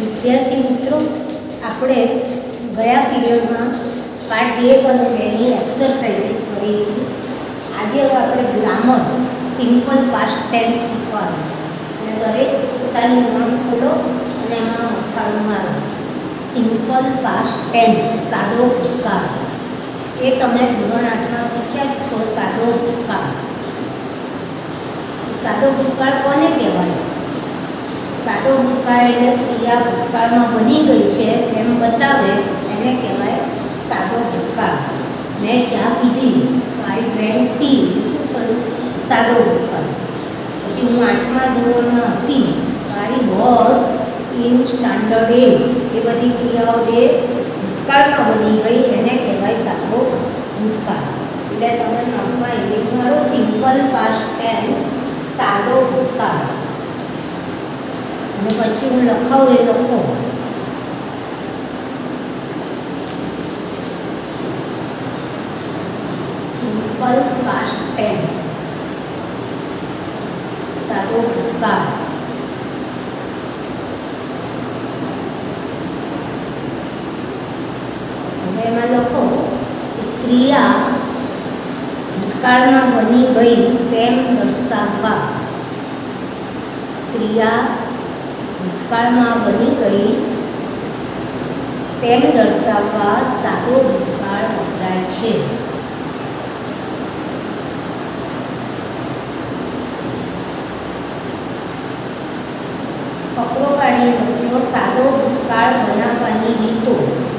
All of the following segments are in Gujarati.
વિદ્યાર્થી મિત્રો, આપણે ગયા પીરિયડમાં પાઠ 1 અને 2 ની એક્સરસાઇઝીસ કરી હતી. આજે હવે આપણે ગ્રામર સિમ્પલ પાસ્ટ ટેન્સ શીખવાનું. અને દરેક પોતાની નોંધ ખોલો અને એમાં મથાળું મારો. સિમ્પલ પાસ્ટ ટેન્સ, સાદો ભૂતકાળ. એ તમે ધોરણ 8માં શીખ્યા છો. સાદો ભૂતકાળ. સાદો ભૂતકાળ કોને કહેવાય? સાદો ભૂતકાળ એટલે ક્રિયા ભૂતકાળમાં બની ગઈ છે એમ બતાવે એને કહેવાય સાદો ભૂતકાળ. મેં ચા પીધી, આઈ ડ્રેન્ક ટી, શું થયું? સાદો ભૂતકાળ. પછી હું 8મા ધોરણમાં હતી, આઈ વોઝ ઇન સ્ટાન્ડર્ડ 8. એ બધી ક્રિયાઓ જે ભૂતકાળમાં બની ગઈ એને કહેવાય સાદો ભૂતકાળ. એટલે તમે નોટમાં એવી મારો સિમ્પલ પાસ્ટ ટેન્સ, સાદો ભૂતકાળ. અને પછી હું લખાવું એ લખો. સિમ્પલ પાસ્ટ ટેન્સ, સાદો ભૂતકાળ. હવે એમાં લખો કે ક્રિયા ભૂતકાળમાં બની ગઈ તેમ દર્શાવવા. ક્રિયા ભૂતકાળમાં બની ગઈ તેમ દર્શાવવા સાદો ભૂતકાળ વપરાય છે. ફકરો પાડી લખ્યો, સાદો ભૂતકાળ બનાવવાની રીતો.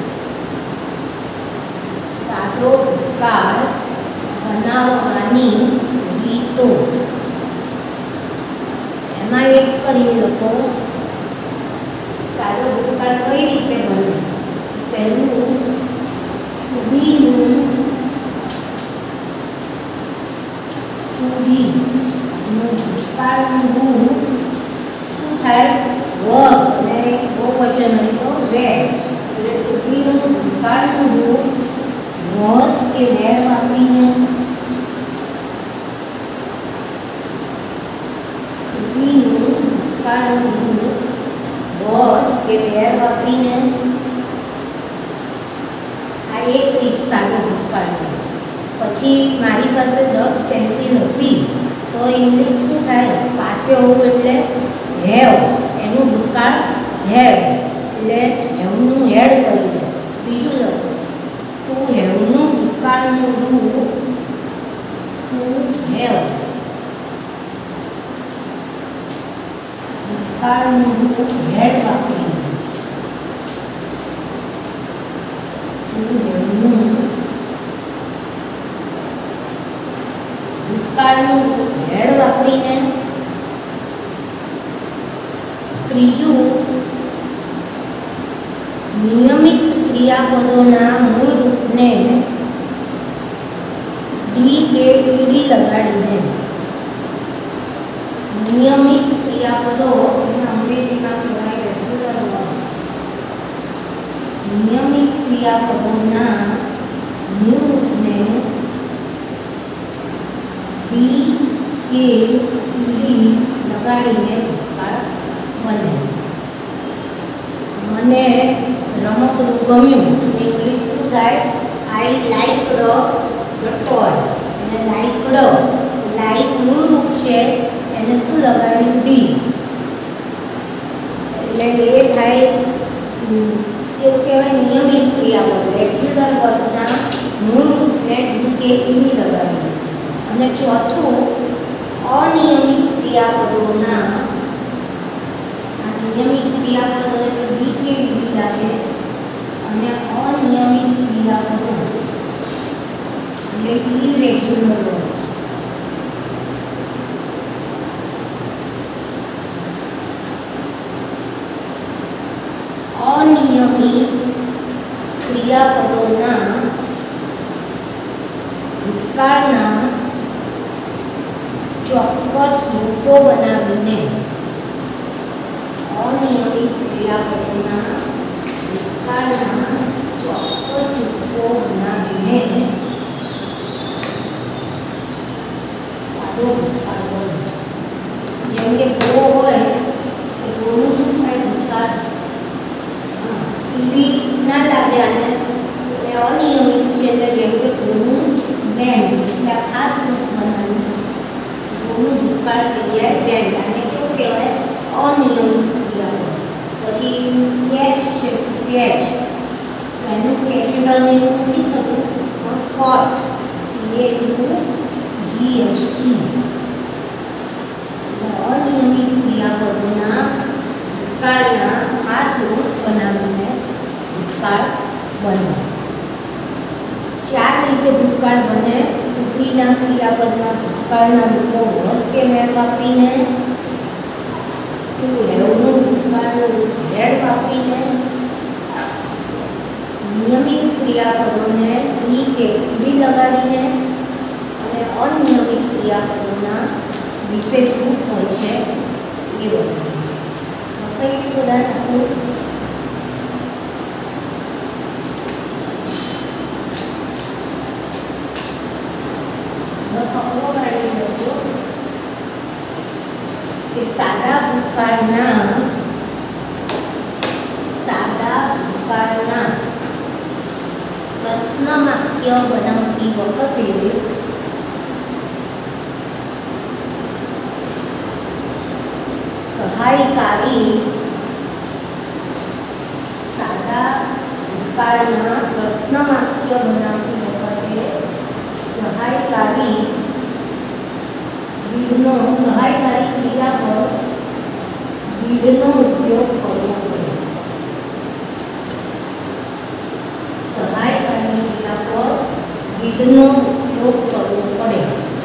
સાદો ભૂતકાળ બનાવવાની રીતો. એમાં એક કરી લખો, સાદો ભૂતકાળ કઈ રીતે બને. પહેલું, ભૂતકાળનું શું થાય? વોઝ. અને બહુવચન હોય તો વેર. એટલે ટુબીનું ભૂતકાળનું રૂપ વોઝ કે વેર વાપરીને. ટુબીનું ભૂતકાળનું રૂપ વોઝ કે વેર વાપરીને. આ એક રીત સાદો ભૂતકાળની. પછી મારી પાસે 10 પેન્સિલ હતી તો ઇંગ્લિશ શું થાય? પાસે હોવું એટલે હેવ. એનું ભૂતકાળ હેડ. એટલે હેવનું હેડ કરી દે. બીજું લખો, ટુ હેવનું ભૂતકાળનું રૂપ ટુ હેવ. ભૂતકાળનું રૂપ હેડ વાપરીને. ટુ હેવનું ભૂતકાળનું રૂપ હેડ વાપરીને. ત્રીજું, નિયમિત ક્રિયાપદોના મૂળ રૂપને ડી કે ઈડી લગાડીને. નિયમિત ક્રિયાપદો અંગ્રેજીમાં કહેવાય રેગ્યુલર વર્બ. નિયમિત ક્રિયાપદોના મૂળ રૂપને ડી કે ઈડી લગાડીને ભૂતકાળ બને. મને રમકડું ગમ્યું. ઇંગ્લિશ શું થાય? I liked the toy. અને લાઇકડ, લાઇક મૂળ રૂપ છે એને શું લગાડ્યું? ડી. એટલે એ થાય કેવું કહેવાય? નિયમિત ક્રિયાપદ. રેગ્યુલર વર્બના મૂળ રૂપને ડી કે ઈડી લગાડ્યું. અને ચોથું, અનિયમિત ક્રિયાપદોના. નિયમિત ક્રિયાપદો એટલે ડી કે ઈડી લાગે. અને અનિયમિત ક્રિયાપદો એટલે ઇરેગ્યુલર વર્બ્સ. અનિયમિત ક્રિયાપદોના ભૂતકાળના ચોક્કસ રૂપો બનાવીને. અનિયમિત ક્રિયાપદોના ભૂતકાળના ચોક્કસ રૂપો બનાવીને સાદો ભૂતકાળ બને. જેમ કે ગો હોય તો ગોનું શું થાય? ભૂતકાળ ભૂતકાળના ખાસ રૂપ બનાવીને ભૂતકાળ બને. 4 રીતે ભૂતકાળ બને. ઉપીના ક્રિયાપદના ભૂતકાળના રૂપો વસ કે વેર વાપરીને, ટુ હેવનું ભૂતકાળનું રૂપ હેડ વાપરીને, નિયમિત ક્રિયાપદોને ઈ કે ડી લગાડીને, અને અનિયમિત ક્રિયાપદોના વિશેષ રૂપ હોય છે એ બધા. કઈ બધા આપણું સાદા ભૂતકાળના પ્રશ્ન વાક્ય બનાવતી વખતે સહાયકારી ક્રિયાપદ બીડનો ઉપયોગ કરવો પડે. સહાયકારી ક્રિયાપદ બીડનો ઉપયોગ કરવો પડે.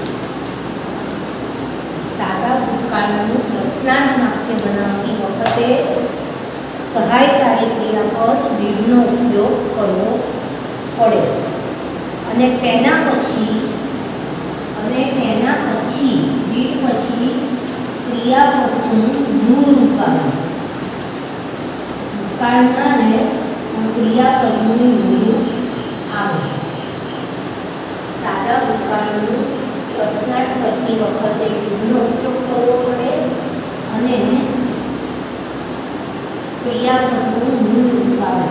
સાદા ભૂતકાળનું પ્રશ્નાર્થ વાક્ય બનાવતી વખતે સહાયકારી ક્રિયાપદ બીડનો ઉપયોગ કરવો પડે. અને તેના પછી બીડ પછી ક્રિયાપદનું મૂળ રૂપ આવે. ભૂતકાળના ને ક્રિયાપદનું મૂળ આવે. સાદા ભૂતકાળનું પ્રશ્નાર્થ કરતી વખતે બીડનો ઉપયોગ કરવો પડે અને ક્રિયાપદનું મૂળ રૂપ આવે.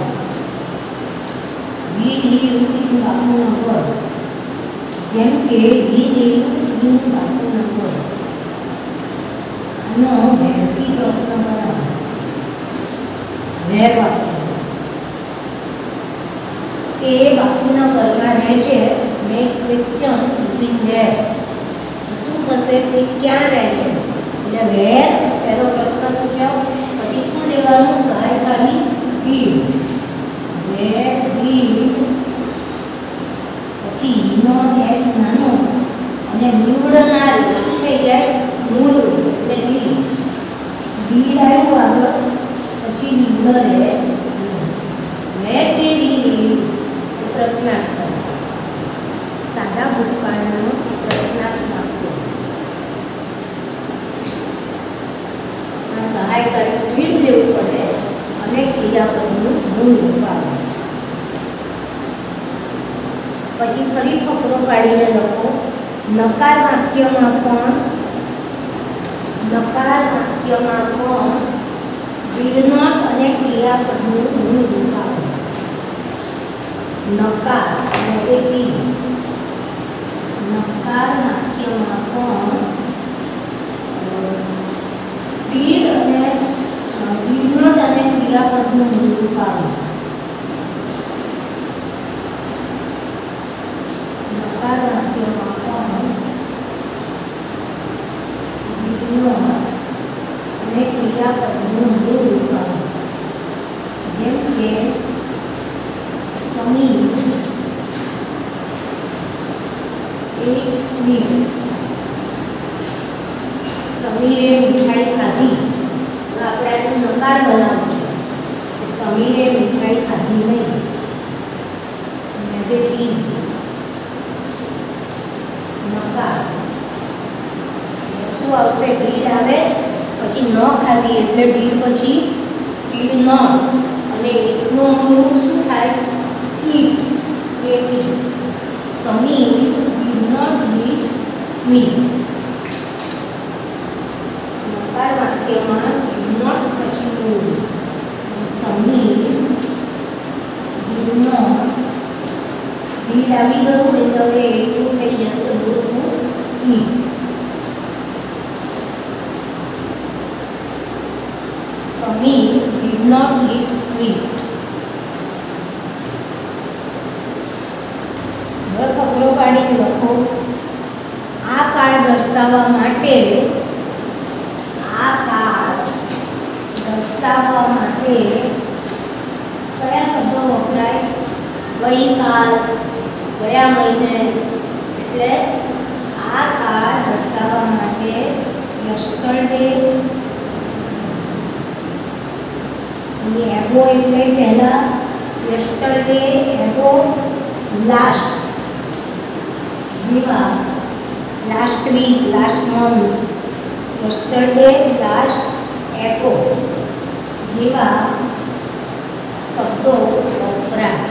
બાપુના ઘર, જેમ કે બાપુના ઘર, આનો વેરથી પ્રશ્ન બનાવો. વેર વાક્ય એ બાપુના ઘરમાં રહે છે. Make question using where. શું થશે? તે ક્યાં રહે છે? એટલે વેર પહેલો પ્રશ્ન સૂચવ, પછી શું લેવાનું? સહાયકારી ડીડ. વેર ડીડ પછી નો એચ નાનો અને નિવડનાર શું થઈ જાય? મૂળ એટલે ડી. ડીડ આવ્યું આગળ, પછી નિવડે વેર ડીડ પ્રશ્નાર્થ. સાદા ભૂતકાળનો પ્રશ્નાર્થ વાક્ય આ સહાયકારી ડીડ લેવું પડે અને ક્રિયાપદનું મૂળ રૂપ આવે. પછી ફરી ફકરો પાડીને લખો. નકાર વાક્યમાં પણ વિડનોટ અને ક્રિયાપદનું મૂળ રૂપ આવે. નકાર નેગેટિવ. નકાર વાક્યમાં પણ વિડનોટ અને ક્રિયાપદનું મૂળ રૂપ આવે. નકાર વાક્યમાં પણ વિડનોટ અને ક્રિયાપદનું મૂળ રૂપ આવે. જેમ કે સમીર એક સ્વીટ. સમીરે મીઠાઈ ખાધી. આપણે એનું નકાર બનાવવું છે. સમીરે મીઠાઈ ખાધી નહીં. નેગેટિવ નકાર. શું આવશે? ડીડ આવે પછી ન ખાધી એટલે ડીડ પછી ડીડ ન અને એકનું મૂળ શું થાય? Eat. Sameer did not eat sweet. નકાર વાક્યમાં ડીડ નોટ પછી મૂળ. Sameer did not. ડીડ આવી ગયું એટલે હવે એટલું થઈ જશે મૂળનું eat. Sameer did not eat sweet. હવે ફકરો પાડીને લખો. આ કાળ દર્શાવવા માટે દર્શાવવા માટે કયા શબ્દો વપરાય? ગઈકાલ, ગયા મહિને, એટલે આ કાળ દર્શાવવા માટે યસ્ટરડે, એગો એટલે પહેલા, યસ્ટરડે એગો, લાસ્ટ જેવા last week, last month, yesterday, last, ago જેવા શબ્દો વપરાય.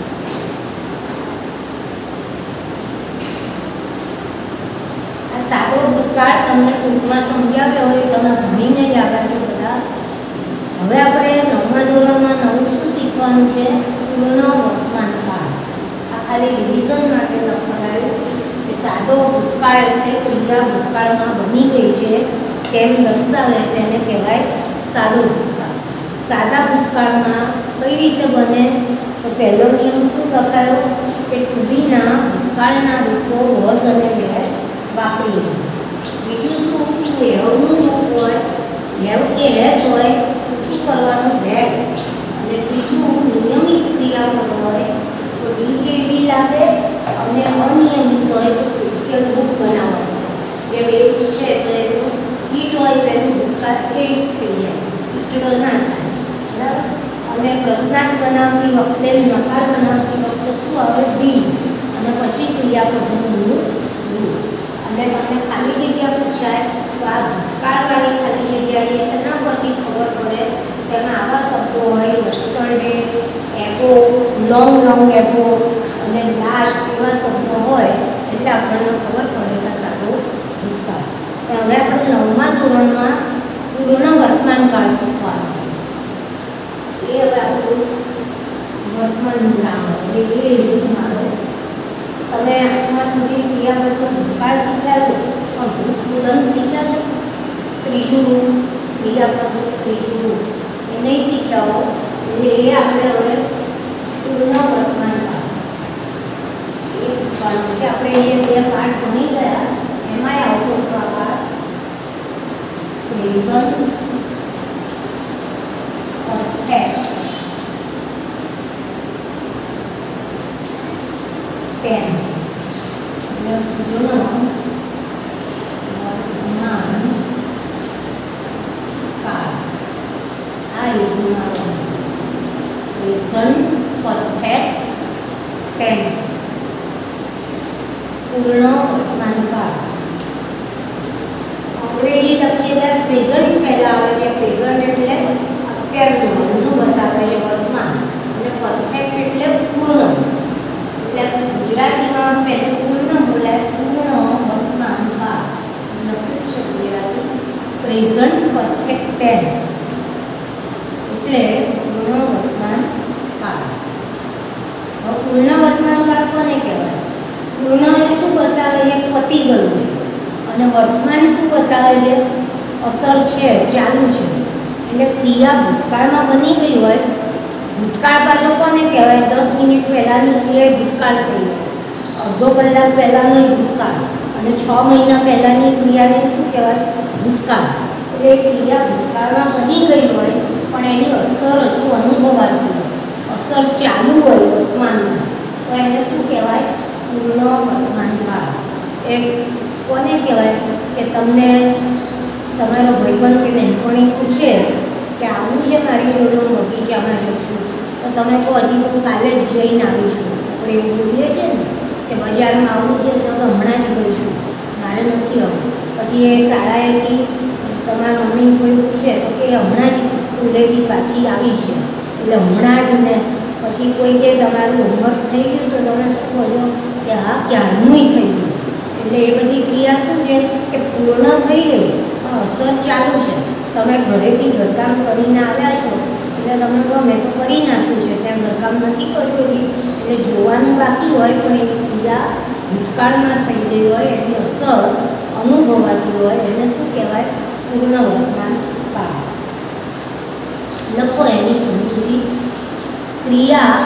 આ સાદો ભૂતકાળ તમને ટૂંકમાં સમજાવ્યો હોય, તમે ભણીને જ આવ્યા છો બધા. હવે આપણે 9મા ધોરણમાં નવું શું શીખવાનું છે? પૂર્ણ વર્તમાન કાળ. આ ખાલી રિવિઝન માટે લખાયું કે સાદો ભૂતકાળ એટલે ક્રિયા ભૂતકાળમાં બની ગઈ છે તેમ દર્શાવે તેને કહેવાય સાદો ભૂતકાળ. સાદા ભૂતકાળમાં કઈ રીતે બને? તો પહેલો નિયમ શું લખાયો કે ટુ બીના ભૂતકાળના રૂપો વોઝ અને વેર વાપરીને. બીજું શું? હેવનું રૂપ હોય, હેવ કે હેઝ હોય તો શું કરવાનું? હેડ. અને ત્રીજું નિયમિત ક્રિયાપદ હોય તો ડી કે ડી લાગે, અને અનિયમિત હોય તો સ્પેશિયલ રૂપ બનાવવા પડે. જેમ એટ છે તો એનું ઈટ હોય તો એનું ભૂતકાળ એટ થઈ જાય, ઈટડો ના થાય, બરાબર. અને પ્રશ્નાર્થ બનાવતી વખતે, નકાર બનાવતી વખતે શું આવે? ડી, અને પછી ક્રિયાપદનું રૂપ. અને તમને ખાલી જગ્યા પૂછાય તો આ ભૂતકાળવાળી ખાલી જગ્યા એ શેના પરથી ખબર પડે? તેમાં આવા શબ્દો હોય, યસ્ટરડે, એગો, લોંગ એગો અને લાસ્ટ એવા શબ્દો હોય એટલે આપણને ખબર પડે કે સાદો ભૂતકાળ. પણ હવે આપણે 9મા ધોરણમાં પૂર્ણ વર્તમાન કાળ શીખવાનું. એ હવે આપણું વર્તમાનનું નામ હોય એટલે એ રીતનું આવે. તમે 8મા સુધી ક્રિયાપદનો ભૂતકાળ શીખ્યા છો, પણ ભૂતપૂર્ણ શીખ્યા છો? ત્રીજું રૂપ, ક્રિયાપદનું ત્રીજું રૂપ એ નહીં શીખ્યા હો, એટલે એ આપણે હવે પૂર્ણ વર્તમાન કાળ એ શીખવાનું છે. આપણે એ 2 પાઠ ભણી ગયા, એમાંય આવતો હતો આ પાઠ પ્રેઝન્ટ પરફેક્ટ ટેન્સ. પૂર્ણ વર્તમાન કાળ આ યોજનામાં પ્રેઝન્ટ પરફેક્ટ ટેન્સ, પૂર્ણ વર્તમાન કાળ. અંગ્રેજી લખીએ ત્યારે પ્રેઝન્ટ પહેલા આવે છે. પ્રેઝન્ટ એટલે અત્યારનું, હાલનું બતાવે છે, વર્તમાન. અને પરફેક્ટ એટલે પૂર્ણ. એટલે ગુજરાતીમાં પહેલું પૂર્ણ બોલાય, પૂર્ણ વર્તમાન કાળ લખ્યું છે ગુજરાતી. પ્રેઝન્ટ પરફેક્ટ ટેન્સ એટલે પૂર્ણ વર્તમાન કાળ. હવે પૂર્ણ વર્તમાન કાળ કોને કહેવાય? પૂર્ણ એ શું બતાવે છે? પતી ગયું છે. અને વર્તમાન શું બતાવે છે? અસર છે, ચાલુ છે. એટલે ક્રિયા ભૂતકાળમાં બની ગઈ હોય, ભૂતકાળ પાછો કોને કહેવાય? 10 મિનિટ પહેલાંની ક્રિયા ભૂતકાળ થઈ ગઈ, અડધો કલાક પહેલાંનો ભૂતકાળ, અને 6 મહિના પહેલાંની ક્રિયાને શું કહેવાય? ભૂતકાળ. એટલે ક્રિયા ભૂતકાળમાં બની ગઈ હોય પણ એની અસર હજુ અનુભવાતી હોય, અસર ચાલુ હોય વર્તમાનમાં, તો એને શું કહેવાય? પૂર્ણ વર્તમાન કાળ. એ કોને કહેવાય? કે તમને તમારો ભાઈબંધ કે બહેનપણી પૂછે કે આવું છે મારી જોડે, હું બગીચામાં જઉં છું, તો તમે કહો હજી હું કાલે જ જઈને આવી છું. આપણે એવું બોલીએ છીએ ને કે બજારમાં આવવું છે તો હમણાં જ ગઈ છું, મારે નથી આવવું. પછી એ શાળાએથી તમારા મમ્મીને કોઈ પૂછે તો કે હમણાં જ સ્કૂલેથી પાછી આવી છે, એટલે હમણાં જ ને. પછી કોઈ કે તમારું હોમવર્ક થઈ ગયું તો તમે શું કહો છો કે હા ક્યારનું થઈ ગયું. એટલે એ બધી ક્રિયા શું છે કે પૂર્ણ થઈ ગઈ પણ અસર ચાલુ છે. તમે ઘરેથી ઘરકામ કરીને આવ્યા છો એટલે તમે કહો મેં તો કરી નાખ્યું છે, ત્યાં ઘરકામ નથી કર્યું હજી, એટલે જોવાનું બાકી હોય પણ એ ક્રિયા ભૂતકાળમાં થઈ ગઈ હોય, એની અસર અનુભવાતી હોય, એને શું કહેવાય? પૂર્ણ વર્તમાન કાળ. લખો એની સમજૂતી. ક્રિયા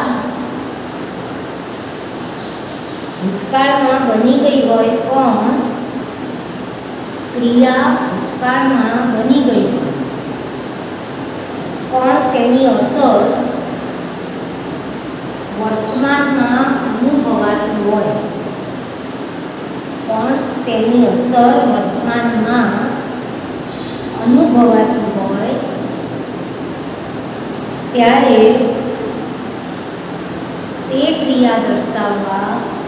ભૂતકાળમાં બની ગઈ હોય પણ ક્રિયા ભૂતકાળમાં બની ગઈ હોય તેની અસર વર્તમાનમાં અનુભવાતી હોય, પણ તેની અસર વર્તમાનમાં અનુભવાતી હોય ત્યારે તે ક્રિયા દર્શાવવા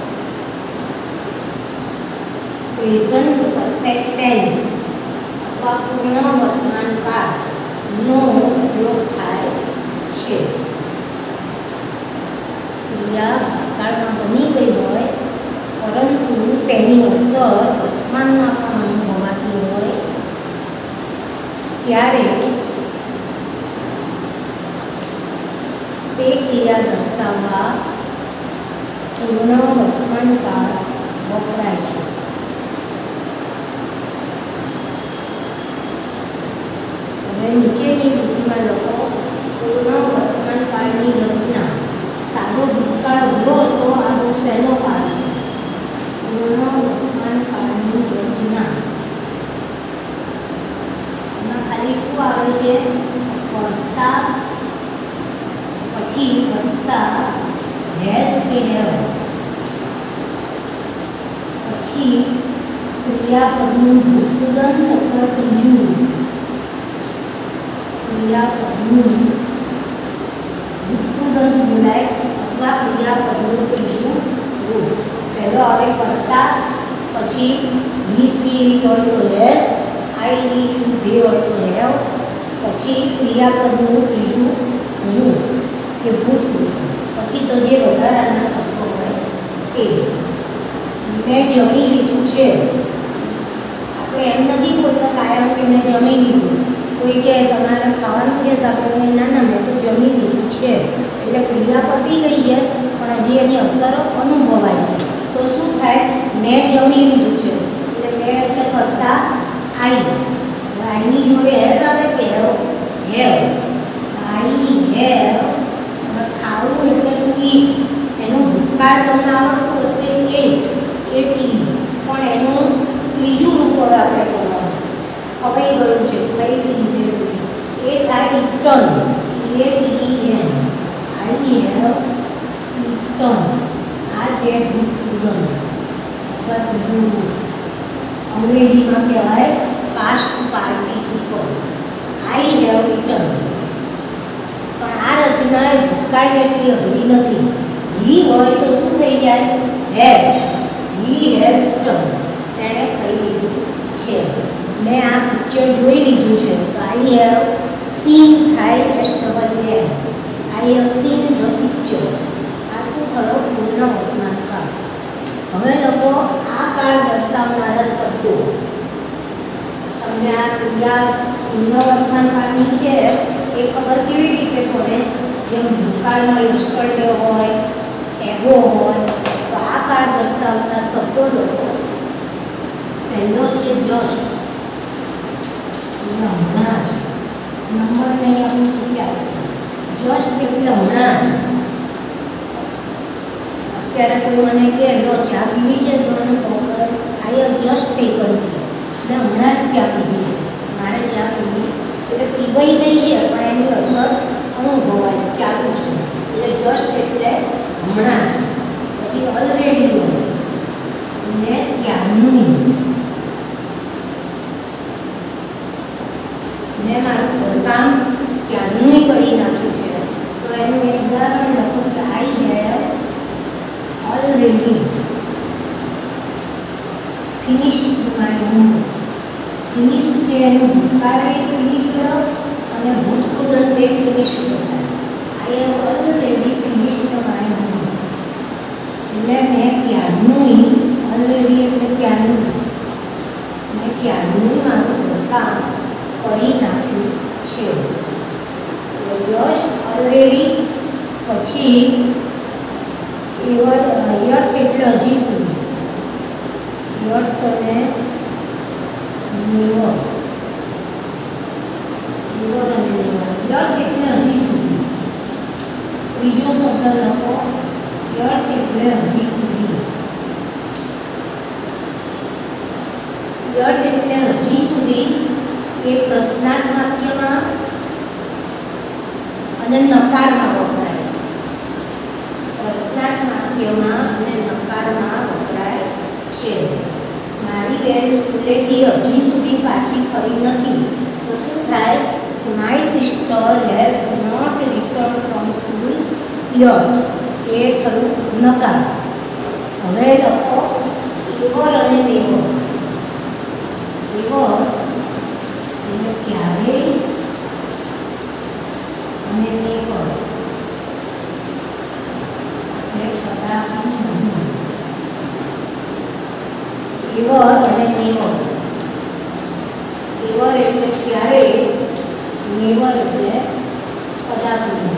પ્રેઝન્ટ પરફેક્ટ ટેન્સ અથવા પૂર્ણ વર્તમાન કાળનો ઉપયોગ થાય છે. ક્રિયા ભૂતકાળમાં બની ગઈ હોય પરંતુ તેની અસર વર્તમાનમાં પણ અનુભવાતી હોય ત્યારે તે ક્રિયા દર્શાવવા પૂર્ણ વર્તમાન કાળ વપરાય છે. હવે નીચેની લીટીમાં લખો પૂર્ણ વર્તમાન કાળની રચના. સાદો ભૂતકાળ હતો તો આ બહુ સહેલો કાળ છે. પૂર્ણ વર્તમાન કાળની રચના એમાં ખાલી શું આવે છે? કર્તા પછી વત્તા હેઝ કે હેવ, પછી ક્રિયાપદનું ભૂતપૂર્ણ અથવા ત્રીજું ક્રિયાપદનું ભૂતપૂર્ણ બોલાય અથવા ક્રિયાપદનું ત્રીજું રૂપ. પહેલો આવે કર્તા, પછી હી સી ઇટ હોય તો હેઝ, આઈ ઈ ધે હોય તો હેવ, પછી ક્રિયાપદનું ત્રીજું રૂપ કે ભૂતપૂર્વ, પછી તો જે વધારાના શબ્દો હોય તે. મેં જમી લીધું છે. આપણે એમ નથી બોલતા કાયમ કે મેં જમી લીધું. કોઈ કે તમારે ખાવાનું છે તો આપણે ના ના મેં તો જમી લીધું છે. એટલે ક્રિયા પતી ગઈ છે પણ હજી એની અસર અનુભવાય છે. તો શું થાય? મેં જમી લીધું છે એટલે મેં એટલે કરતા આઈ. આઈની જોડે હેઝ આવે કે હેવ? હેવ. I have. ખાવું એટલે ટુ ઈટ. એનો ભૂતકાળ તમને આવડતું હશે એટ, એટી, પણ એનું ત્રીજું રૂપ હવે આપણે કરવાનું. ખવાઈ ગયું છે, ખાઈ લીધેલું છે, એ થાય eaten. EATEN. I have eaten. આ છે ભૂતપૂર્વ અથવા ત્રીજું રૂપ. અંગ્રેજીમાં કહેવાય past participle. I have eaten. પણ આ રચના એ ભૂતકાળ જેટલી અઘરી નથી. હી હોય તો શું થઈ જાય? હેઝ. He has eaten. તેણે ખાઈ લીધું છે. મેં આ પિક્ચર જોઈ લીધું છે તો આઈ હેવ સીન થાય SEEN. I have seen the picture. આ શું થયો? પૂર્ણ વર્તમાન કાળ. હવે લોકો આ કાળ દર્શાવનારા શબ્દો તમને આ ક્રિયા પૂર્ણ વર્તમાન કાળની છે એ ખબર કેવી રીતે પડે? જેમ ભૂતકાળમાં યુસ્ટરડે હોય, એગો હોય, તો આ કાળ દર્શાવતા શબ્દો લોકો પહેલો છે જસ્ટ. હમણાં જ. નંબર નહીં આપણું ચાલશે. જસ્ટ એટલે હમણાં જ. અત્યારે કોઈ મને કહે લો ચા પીવી છે તો મને કહું આઈ હેવ જસ્ટ ટેકન. મેં હમણાં જ ચા પીધી છે. મારે ચા પીવી એટલે પીવાઈ ગઈ છે પણ એની અસર અનુભવાય ચાલુ છે. એટલે જસ્ટ એટલે હમણાં જ. પછી ઓલરેડી હોય ને ક્યારનું. મેં મારું ઘરકામ ક્યારનું કરી નાખ્યું છે તો એનું એક ઉદાહરણ લખું કે I have already finished my homework. Finish છે એનું ભૂતકાળ ફિનિશ અને ભૂતપૂર્વ તે ફિનિશ્ડ થાય. I have already finished my homework. એટલે મેં ક્યારનું, ઓલરેડી એટલે ક્યારનું, મેં ક્યારનું મારું ઘરકામ કરી નાખ્યું છે. જસ્ટ ઓલરેડી પછી યટ એટલે હજી સુધી. યટ અને નેવર. નેવર અને નેવર. યટ એટલે હજી સુધી. ત્રીજો શબ્દ લખો યટ એટલે હજી સુધી. યટ એટલે હજી સુધી એ પ્રશ્નાર્થ વાક્યમાં અને નકારમાં વપરાય. પ્રશ્નાર્થ વાક્યમાં અને નકારમાં વપરાય છે. મારી બેન સ્કૂલેથી હજી સુધી પાછી ફરી નથી તો શું થાય? My sister has not return from school yet. એ થયું નકાર. હવે લખો એવર અને નેવર. એવર એટલે ક્યારેય અને નેવર એટલે કદાપી નહીં. એવર અને નેવર. એવર એટલે ક્યારેય, નેવર એટલે કદાપી નહીં.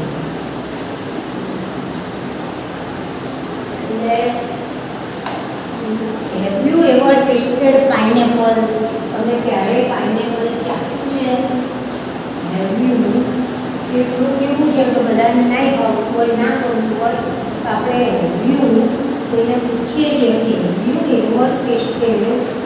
Have you ever tasted pineapple? તમે ક્યારે પાઇનેપલ ચાખ્યું છે? Have you? એ થોડું કેવું છે કે બધાને નહીં ભાવતું હોય, ના ગમતું હોય તો આપણે have you કોઈને પૂછીએ છીએ કે have you ever tasted?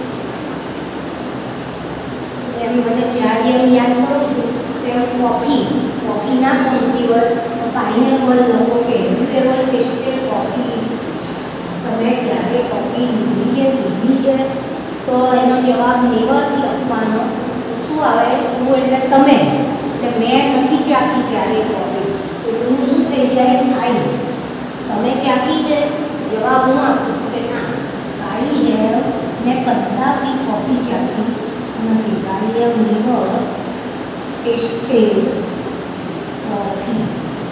એમ મને જ્યારે એમ યાદ કરું છું તેમ કોફી ના ગમતી હોય તો પાઇનેપલ લોકો કે have you ever tasted coffee? તમે ક્યારે કોફી લીધી છે? તો એનો જવાબ નેવરથી આપવાનો. શું આવે? હું એટલે તમે, એટલે મેં નથી ચાખી ક્યારે કોફી, એટલે હું શું થઈ જાય? આઈ. તમે ચાખી છે? જવાબ હું આપીશ કે ના, આઈ હેવ, મેં કદાપી કોફી ચાખી નથી. I have never tasted coffee.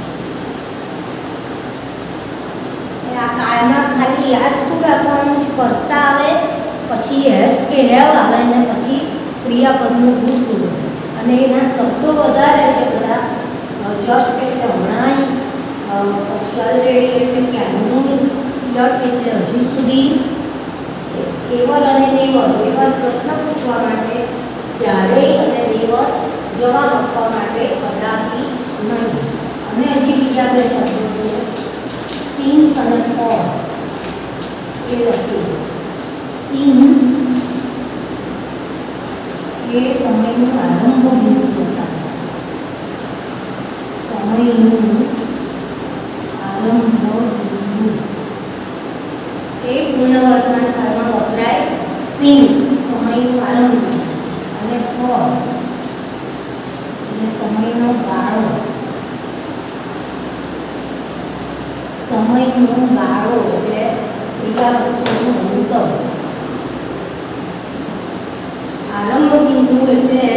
આ કાળમાં ખાલી યાદ શું રાખવાનું છે? કરતા આવે, પછી હેસ કે હેવ આવે અને પછી ક્રિયાપદનું ભૂતપૂર્વ. અને એના શબ્દો વધારે છે બધા. જસ્ટ એટલે હમણાં, પછી ઓલરેડી એટલે ક્યારનું, યટ એટલે હજી સુધી, એવર અને નેવર. એવર પ્રશ્ન પૂછવા માટે, ક્યારેય, અને નેવર જવાબ આપવા માટે કદાપી નહીં. અને હજી બીજા બે શબ્દો છે સિન્સ અને ફોર. એ લખ્યું સિન્સ એ સમયનું આરંભ બિંદુ બતાવે. સમયનું આરંભ બિંદુ એ પૂર્ણવર્તમાન કાળમાં વપરાય. સિન્સ સમયનું આરંભ અને ફોર એટલે સમયનો ગાળો. સમયનો ગાળો એટલે ક્રિયા વચ્ચેનું અંતર. આરંભ બિંદુ એટલે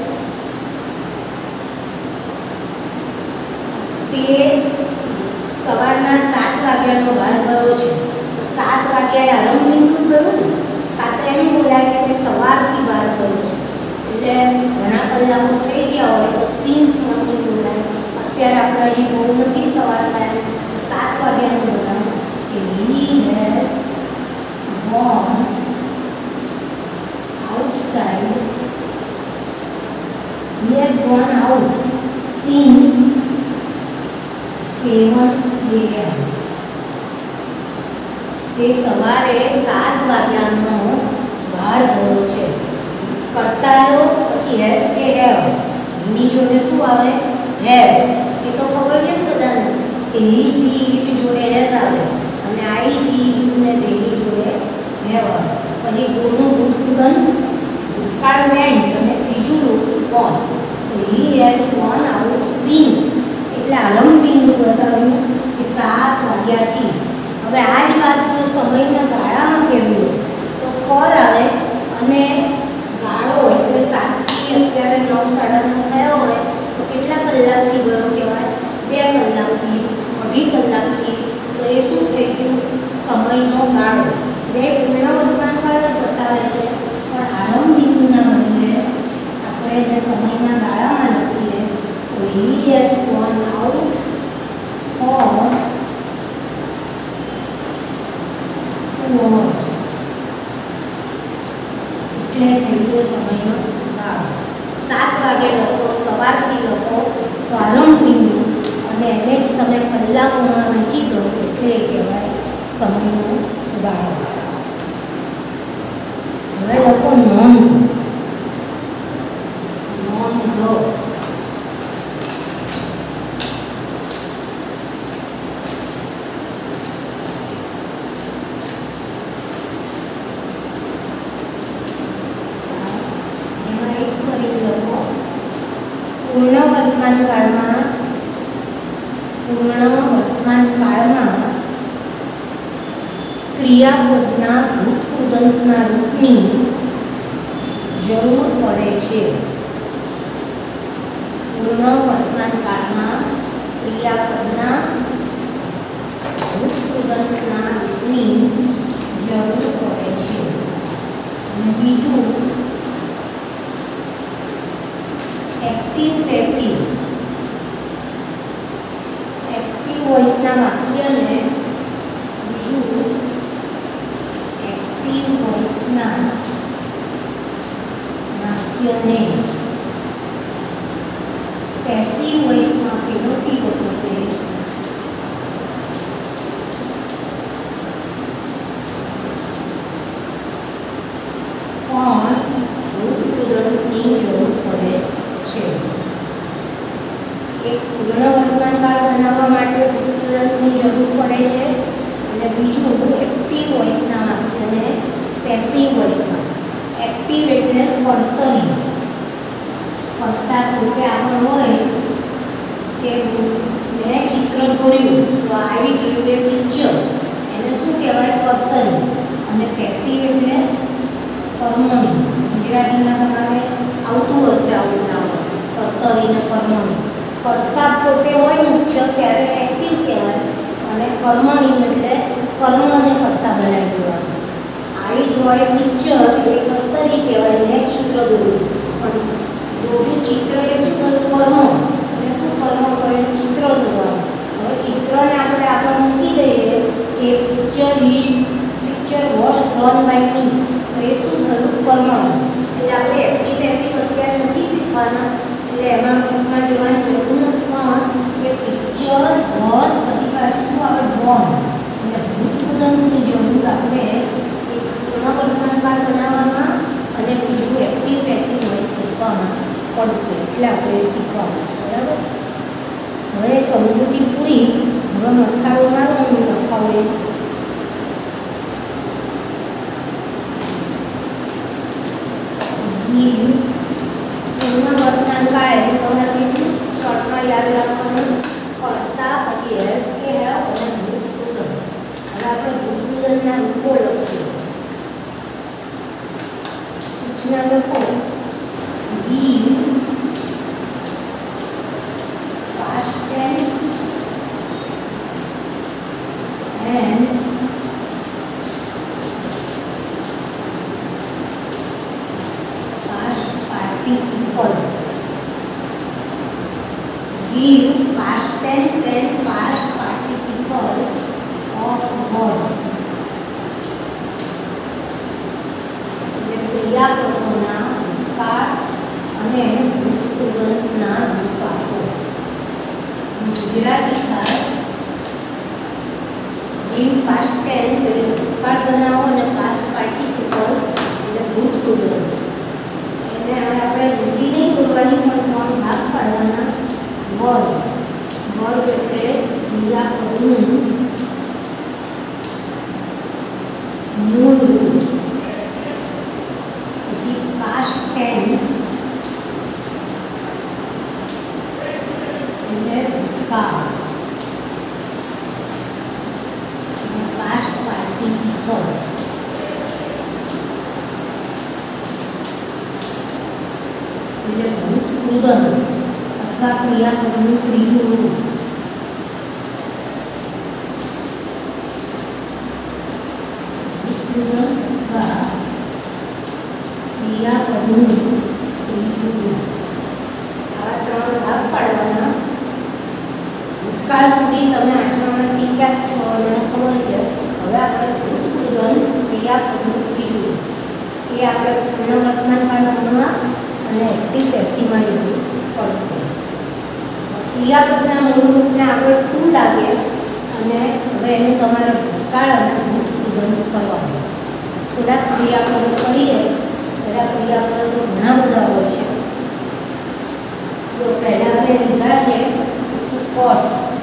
તે સવારના 7 વાગ્યાનો વાર ગયો છે તો 7 વાગ્યાએ આરંભ બિંદુ થયું ને. કાં તો એમ બોલાય કે તે સવારથી વાર ગયો છે, એટલે ઘણા કલાકો થઈ ગયા હોય તો સિન્સ મોર્નિંગ બોલાય. અત્યારે આપણે અહીં બહુ નથી સવાર થાય તો 7 વાગ્યાનું બોલાવું કે he has gone outside. He has gone out since 7 AM. તે સવારે 7 વાગ્યાનો બહાર ગયો છે. કરતાયો પછી હેસ કે હેવ. એની જોડે શું આવે? હેસ. એ તો ખબર છે ને બધાને કે હી સી ઇટ જોડે હેસ આવે અને આઈ બી યુ ને તેની જોડે હેવ આવે. પછી ગોનું ભૂતકૃદન, ભૂતકાળ વેન્ટ અને ત્રીજું રૂપ ગોન. તો he has gone out since એટલે આરંભ બિંદુ બતાવ્યું કે 7 વાગ્યાથી. હવે આ જ વાત જો સમયના ગાળામાં કેવી હોય તો ફોર આવે અને ગાળો એટલે 7 થી અત્યારે 9, 9:30 થયા હોય તો કેટલા કલાકથી ગયો કહેવાય? 2 કલાકથી, 2.5 કલાકથી. તો એ શું થઈ ગયું? સમયનો ગાળો. બે પૂર્ણવર્તમાન કાળ બતાવે છે પણ આરંભ બિંદુના બદલે આપણે એને સમયના ગાળામાં લખીએ તો he has gone out for 2 hours. એટલે થઈ ગયો સમયનો ગાળો. 7 વાગે લખો, સવારથી લખો તો આરંભ બિંદુ અને એને જ તમે કલાકોમાં વહેંચી દો એટલે એ કહેવાય સમયનો ગાળો. હવે લખો નોંધ. નોંધ ક્રિયાપદના ભૂતકૃદંતના રૂપની જરૂર પડે છે. પૂર્ણ વર્તમાન કાળમાં ક્રિયાપદના ભૂતકૃદંતના રૂપની જરૂર પડે છે. અને બીજું એક્ટિવ પેસિવ. એક્ટિવ વોઇસના વાક્યને બીજું એક્ટિવ વોઇસના વાક્યને પેસિવ વોઇસમાં ફેરવતી વખતે પણ ભૂતકૃદંતની જરૂર પડે છે. એક પૂર્ણ વર્તમાન કાળ બનાવવા માટે ભૂતકૃદંતની જરૂર પડે છે અને બીજું એક્ટિવ વોઇસના વાક્યને પેસિવ વોઇસમાં. એક્ટિવ એટલે કર્તરી, કર્તા પોતે આગળ હોય કે મેં ચિત્ર દોર્યું તો આઈ ડ્રીવ એ પિક્ચર, એને શું કહેવાય? કર્તરી. અને પેસિવ એટલે કર્મણી. ગુજરાતીમાં તમારે આવતું હશે આવું નામ, કર્તરી ને કર્મણી. કર્તા પોતે હોય મુખ્ય ત્યારે એક્ટિવ કહેવાય અને કર્મણી એટલે કર્મને કર્તા બનાવી દેવાનું. આઈ ડ્રો એ પિક્ચર એ કર્તરી કહેવાય ને ચિત્ર દોર્યું, પણ દોર્યું ચિત્ર એ શું કર્યું? કર્મ. અને શું કર્મ કર્યું? ચિત્ર દોરવાનું. હવે ચિત્રને આપણે આગળ મૂકી દઈએ કે picture was drawn by me, તો એ શું થયું? કર્મણી. એટલે આપણે એક્ટિવ પેસિવ અત્યારે નથી શીખવાના, એટલે એમાં ટૂંકમાં જવાની જરૂર નથી. પણ કે પિક્ચર વોઝ પછી પાછું શું આવે? ડ્રોન. એટલે ભૂતકૃદંતની જરૂર આપણે એક પૂર્ણ વર્તમાન કાળ બનાવવામાં અને બીજું એક્ટિવ પેસિવ વોઇસ શીખવામાં પડશે. એટલે આપણે શીખવાનું. બરાબર? હવે સમજૂતી પૂરી. હવે મથાળો મારવાનું લખાવે. પૂર્ણ વર્તમાન કાળ એટલે તમારે કેટલું શોર્ટમાં યાદ રાખવાનું? કર્તા પછી એસ કે હેવ અને ભૂતકૃદંત. હવે આપણે ભૂતકૃદંતના રૂપો લખીએ. સૂચના લખો. Give, past tense and past participle. Give past tense and past participle of verbs. એટલે ક્રિયાપદોના ભૂતકાળ અને ભૂતકૃદંતના રૂપ આપો. ગુજરાતી થાય give past tense એટલે ભૂતકાળ બનાવો અને past participle એટલે ભૂતકૃદંત. એને હવે આપણે લીટી નહીં દોરવાની પણ ત્રણ ભાગ પાડવાના. વર્ગ. વર્ગ એટલે ક્રિયાપદનું મૂળ રૂપ. પછી પાસ્ટ ટેન્સ એટલે ભૂતકાળ. પાસ્ટ પાર્ટિસિપલ એટલે ભૂતકૃદંત અથવા ક્રિયાપદનું ત્રીજું રૂપ. ભૂતકૃદંત અથવા ક્રિયાપદનું ત્રીજું રૂપ. આવા ત્રણ ભાગ પાડવાના. ભૂતકાળ સુધી તમે આઠમામાં શીખ્યા છો, મને ખબર છે. હવે આપણે ભૂતકૃદંત ક્રિયાપદનું ત્રીજું રૂપ એ આપણે પૂર્ણ વર્તમાન કાળ ભણવા અને એક્ટિવ પેસિવમાં જરૂર પડશે. ક્રિયાપદના મૂળ રૂપને આગળ ટુ લાગે અને હવે એને તમારે ભૂતકાળ અને ભૂતકૃદંત કરવાનું. થોડાક ક્રિયાપદો કરીએ. બધા ક્રિયાપદો તો ઘણા બધા હોય છે. તો પહેલાં આપણે લીધા છે કોટ,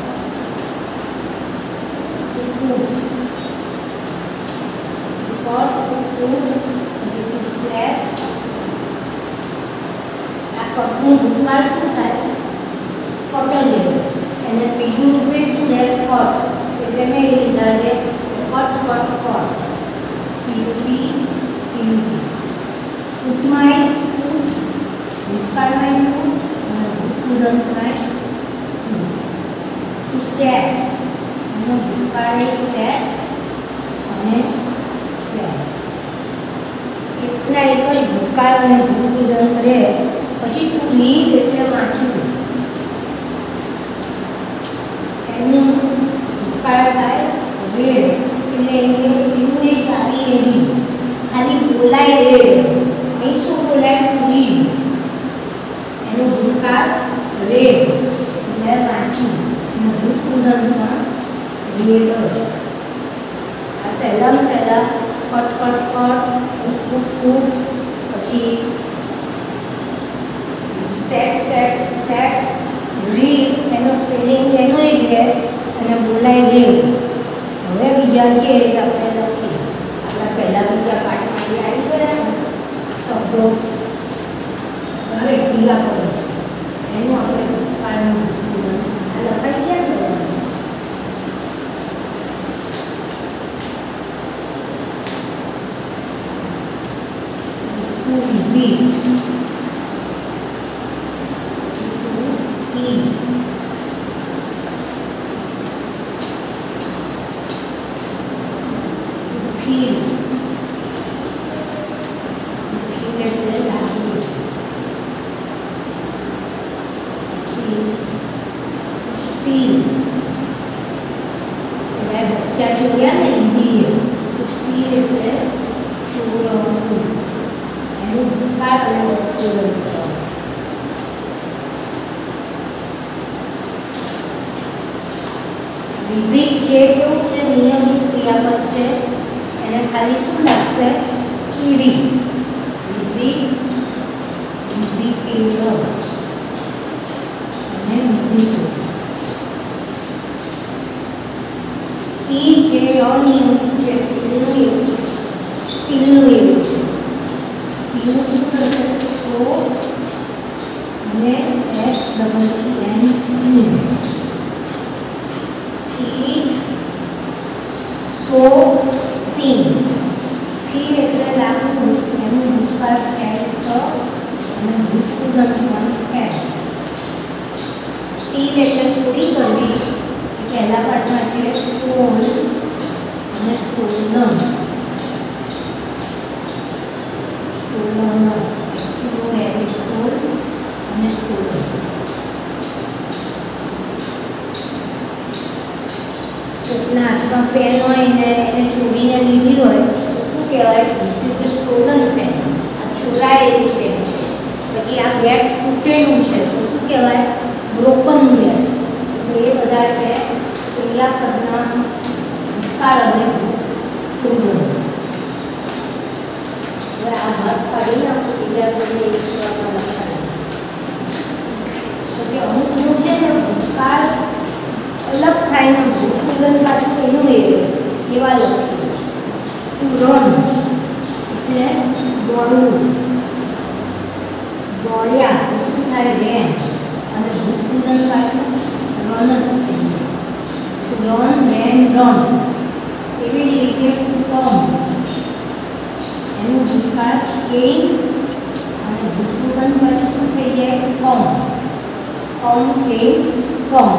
આ કટનું ભૂતકાળ શું થાય? કટ જ. એને ત્રીજું રૂપે શું રહે? કટ. એટલે મેં લીધા છે cut cut cut. To set એનો ભૂતકાળ સેટ અને સેટ એટલા એક જ ભૂતકાળ અને ભૂતકૃદંત રહે. પછી ટુ રીડ એટલે વાંચવું, એનું ભૂતકાળ થાય રેડ એટલે એનું એ તારી રેડી ખાલી બોલાય રેડ. અહીં શું બોલાય? ટુ રીડ એનું ભૂતકાળ રેડ એટલે વાંચવું અને ભૂતકૃદંત પણ રેડ જ. આ સહેલામાં સહેલા કટ કટ કટ કૂટ કૂટ પછી સેટ સેટ સેટ રીડ એનો સ્પેલિંગ એનો જ રહે અને બોલાય રેડ. હવે બીજા છે એ આપણે લખીએ. આપણા પહેલા બીજા પાઠમાંથી આવી ગયા શબ્દો. હવે બીજા કરો એનું આપણે ભૂતકાળનું ભૂતકૃદંત આ લખાઈ ગયા ને. To visit, to see, to feel એટલે લાગવું, સ્ટીલ એટલે બચ્ચા ચોર્યા ને ઈદી, સ્ટીલ એટલે ચોરવું. એનું ભૂતકાળ અને ભૂતકૃદંત કરવાનું. વિઝિટ જે કેવું છે નિયમિત ક્રિયાપદ છે એને ખાલી શું લાગશે? ઈડી. વિઝિટ વિઝિટિંગ અને વિઝિટ. સી જે અનિયમિત છે એનું એવું છે, સ્ટીલનું એવું છે. સીનું શું થશે? સો અને S double N C. See saw see. ફીર એટલે લાગવું એનું ભૂતકાળ ફેટ અને ભૂતકૃદંત પણ ફેટ. સ્ટીલ એટલે ચોરી કરવી. પહેલા પાઠમાં છે સ્ટોલ અને સ્ટોલન. હાથમાં પેન હોય ને એને ચોરીને લીધી હોય તો શું કહેવાય? This is a stolen pen. આ ચોરાયેલી પેન છે. પછી આ બેટ તૂટેલું છે તો શું કહેવાય? બ્રોકન બેટ. એ બધા છે ક્રિયાપદના ભૂતકાળ અને ભૂતકૃદંત. હવે આ ભાગ પાડીને આપણે ક્રિયાપદને એક સ્વરમાં લખાય. પછી અમુકનું છે ને ભૂતકાળ અલગ થાય ને ભૂતકૃદંત પાછું એનું એવા લખીએ. ટુ રન એટલે દોડવું, દોડ્યા તો શું થાય? રેન. અને ભૂતકૃદંત પાછું રન જ થઈ જાય. Run ran run. એવી જ રીતે ટુ કમ એનું ભૂતકાળ કેમ અને ભૂતકૃદંત પાછું શું થઈ જાય? કમ. કમ કેમ કમ.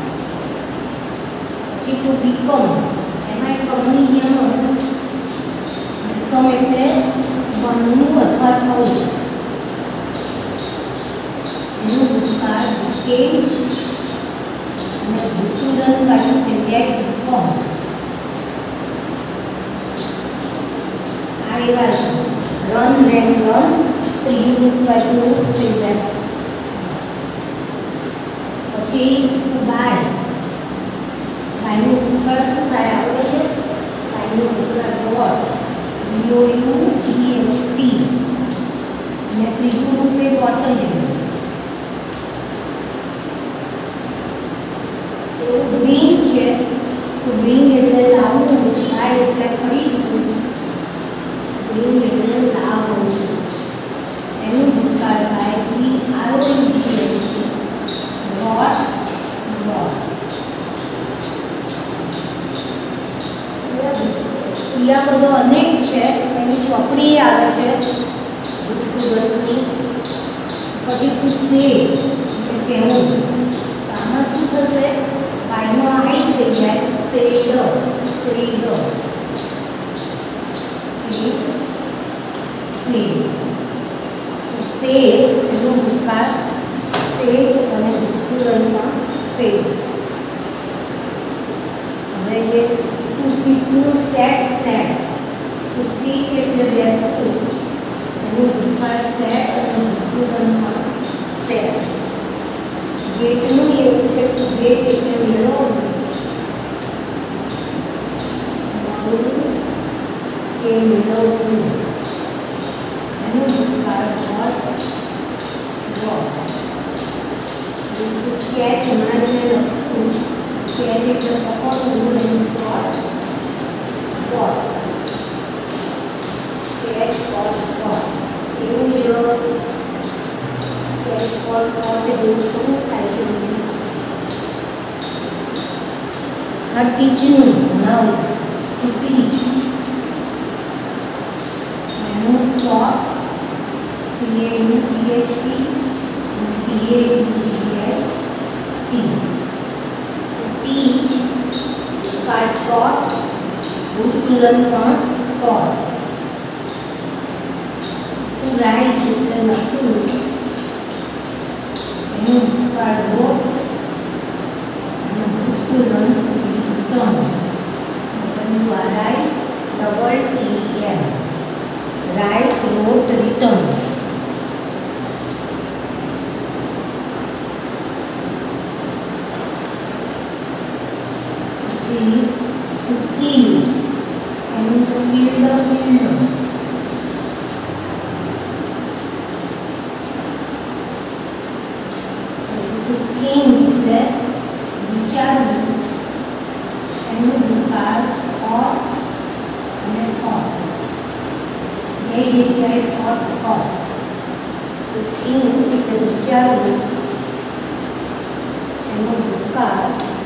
ટુ બીકમ એમાં એક કમની નિયમ હતો. બીકમ એટલે બનવું અથવા થવું. એનું ભૂતકાળ બીકેમ અને ભૂતકૃદંત પાછું થઈ જાય બીકમ. આ એવા રન રેન રન. ત્રીજું રૂપ પાછું થઈ જાય. પછી બાય. ગાયનું ભૂતકાળ શું થાય? આપણે ગાયનું ભૂતકાળ ગોળ. BOUGHT. અને ત્રીજું રૂપ એ બોટલ છે. એવું ગ્રીન છે તો ગ્રીન એટલે લાવવું, ગાય એટલે ખરીદવું, ગ્રીન એટલે લાવવું. એનું ભૂતકાળ થાય ROUGHT. ગોળ. ક્રિયાપદો અનેક છે. એની ચોપડી આવે છે ભૂતકૃદંતની. પછી ટુ સે એટલે કહેવું. આમાં શું થશે? બાય सेट हमें ये to sit set set to sit એટલે બેસવું એનું ભૂતકાળ સેટ અને ભૂતકાળમાં સેટ ગેટનું એવું છે કે ગેટ એટલે મેળવવું કે મેળવવું એનું ભૂતકાળ कैच हमारे में रखूँ कैच एक पकड़ हूँ नहीं और कैच और એવું જ कैच और જેવું શું થાય છે આ ટીચનું નામ ટુ ટીચ એનું ટોટ PAUTHT teach card taught ભૂતપૂર્વ પણ taught to write એટલે લખવું એનું card wrote અને ભૂતપૂર્વ return WRITTEN write wrote return to kill and to kill the window to think that વિચારવું એનું ભૂતકાળ or અને thought એ જગ્યાએ thought to think એટલે વિચારવું એનું ભૂતકાળ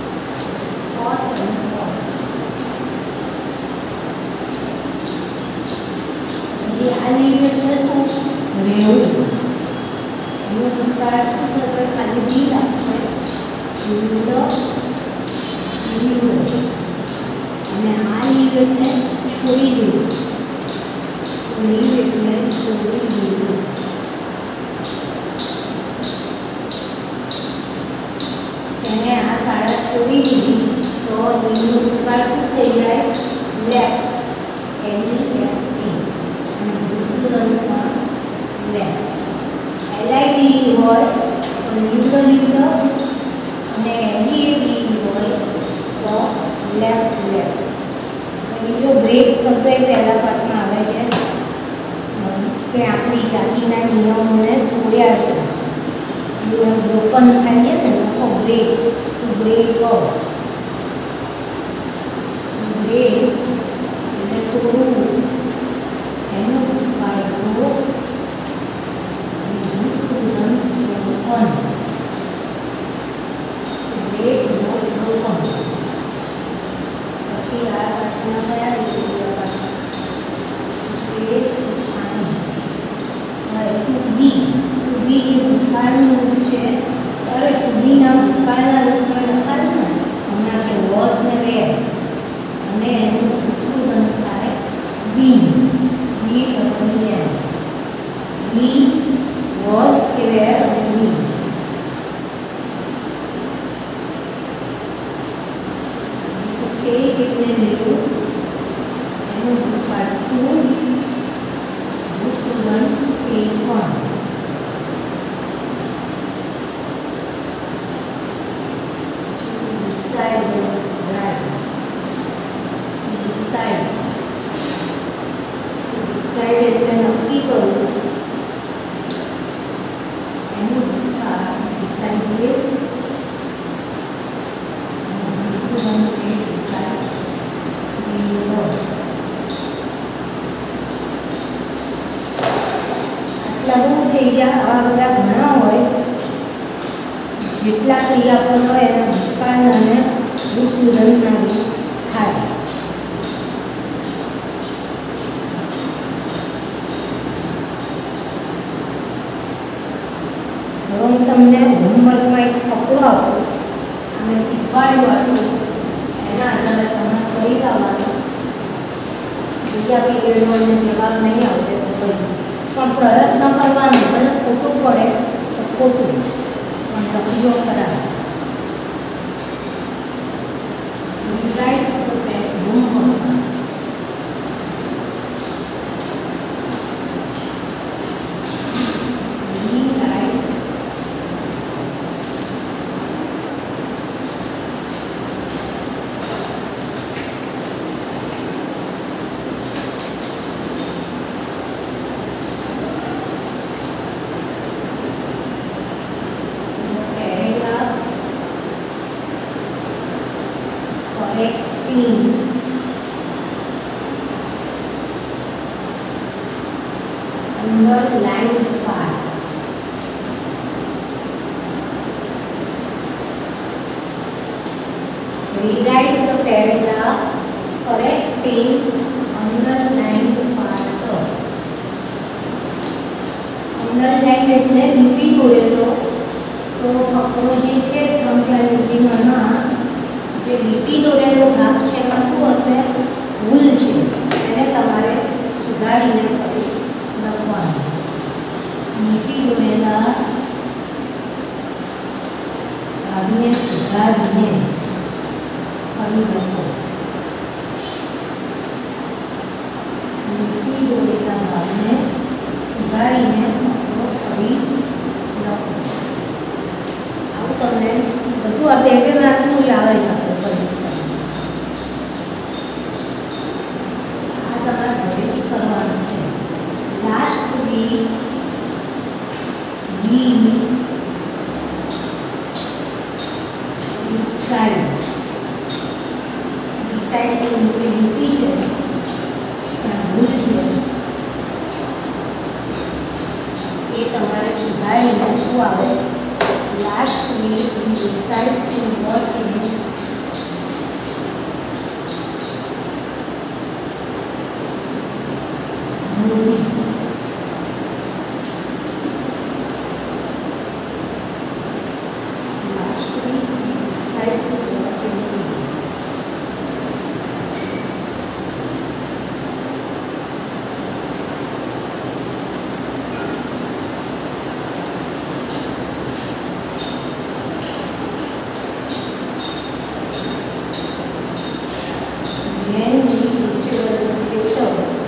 એટલે શું રહેવું એનું ભૂતકાળ શું થશે ખાલી બી લાગશે અને આ લીવ એટલે છોડી દેવું લીવ એટલે છોડી દેવું એને આ શાળા છોડી દીધી તો લીવનું ભૂતકાળ શું થઈ જાય લેફ્ટ LIVE હોય તો લીવ અને LEAV હોય તો લેફ્ટ એ જો બ્રેક શબ્દ એ પહેલા પાઠમાં આવે છે કે આપણી જાતિના નિયમોને તોડ્યા છે બ્રોકન થાય છે ને લોકો બ્રેક એટલે તોડવું એનું ભૂતકાળ પછી આ પાઠમાં કયા બી જે ભૂતકાળનું રૂપ છે ત્યારે ટુ બીના ભૂતકાળના રૂપમાં લખાયું ને હમણાં કે વોઝ ને વેર અને એનું ભૂતપૂર્વ થાય બીન બી વોઝ કે વેર અને બી એટલે લેવું એનું ભૂતકાળ ટુ ભૂતપૂર્વ 81 decide એટલે નક્કી કરવું એનું ભૂતકાળ decided આટલા બહુ થઈ ગયા આવા બધા ઘણા હોય જેટલા ક્રિયાપદ હોય એના ભૂતકાળના અને ભૂતપૂર્વના થાય હું તમને હોમવર્કમાં એક ફકરો આપું અમે શીખવાડ્યું હતું એના આધારે તમારે કહી આવવાનું બીજા પીરિયડમાં જવાબ નહીં આવશે તો કહીશ પણ પ્રયત્ન કરવાનો ભલે ખોટું પડે તો ખોટું પણ લખજો ખરા correcting underlined part. Rewrite the paragraph correcting underlined part. Underlined એટલે લીટી દોરેલો. તો ફકરો જે છે ફ્રન્ટલાઈન લીટીમાં જે લીટી દોરેલો ભાગ છે એમાં શું હશે? ભૂલ છે, એને તમારે સુધારીને ફરી લખવાનું. લીટી દોરેલા ભાગને સુધારીને ફરી લખો. લીટી દોરેલા ભાગને સુધારીને ફકરો ફરી લખો. આવું તમને બધું આ બે માર્કનું જ આવે છે આપણે પરીક્ષામાં. આ તમારા ઘરેથી કરવાનું છે. લાસ્ટલી વી ડિસાઇડ ડિસાઇડની જે લીટી છે ત્યાં ભૂલ છે એ તમારે સુધારીને શું આવે? Lastly, we decide to watch a movie. Lastly, we decide to watch a movie. Then we reach the theater.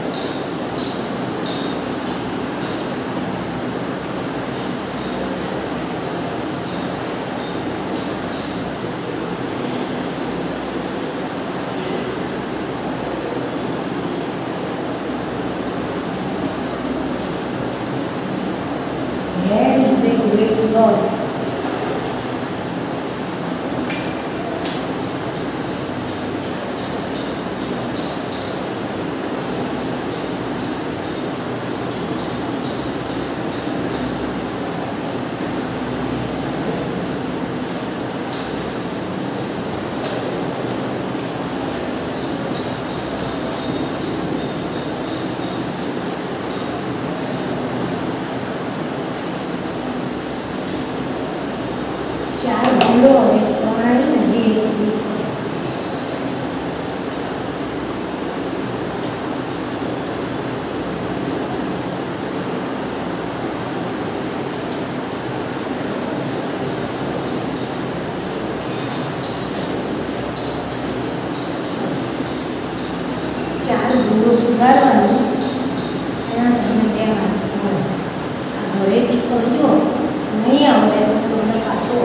There is a great loss. ચાર ભૂલો અને પ્રણાલી નજી એક ભૂલ. ચાર ભૂલો સુધારવાની, એના તમને 2 માર્ક્સ મળે. આ ઘરેથી કરજો, નહીં આવડે તો તમને પાછો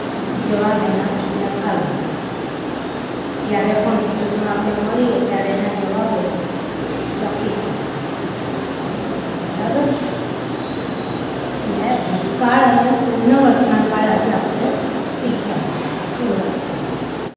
જવાબ એના લખાવીશ. જ્યારે પણ સ્કૂલમાં આપણે મળીએ ત્યારે